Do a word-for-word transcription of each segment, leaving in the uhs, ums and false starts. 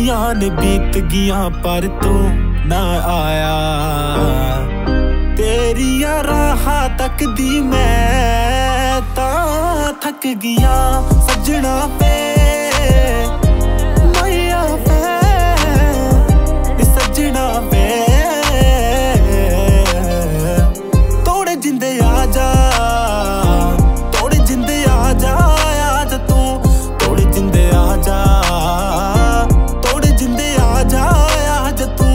सदियां ने बीत गियां पर तू ना आया। तेरिया राहां तकदी मैं तां थक गियां सजना पे मैया पे सजना पे। तोड़े जिंदे आजा तोड़े जिंदे आजा आजा तू तोड़े जिंदे आजा तोड़े जिंदे आजा आजा तू।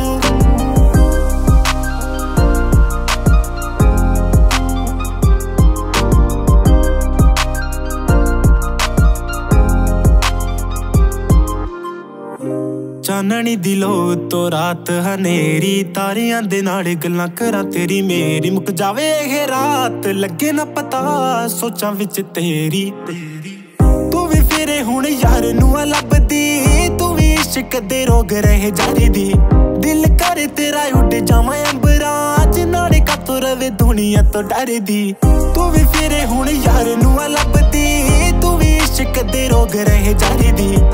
चाननी दिलो तो रात हनेरी तारियां दे नाल गल्लां करां तेरी मेरी। मुक जावे ये रात लगे ना पता सोचां विच तेरी। तू भी फिरे हुण यार नू लभदी तू भी इश्क दे रोग रहे जारी दी। दिल करे तेरा उड़ जावां अंबरां च नाले कातों रवे दुनिया तो डरदी। तू भी फिरे हुण यार नू लभदी तू भी इश्क दे रोग रहे जारी दी।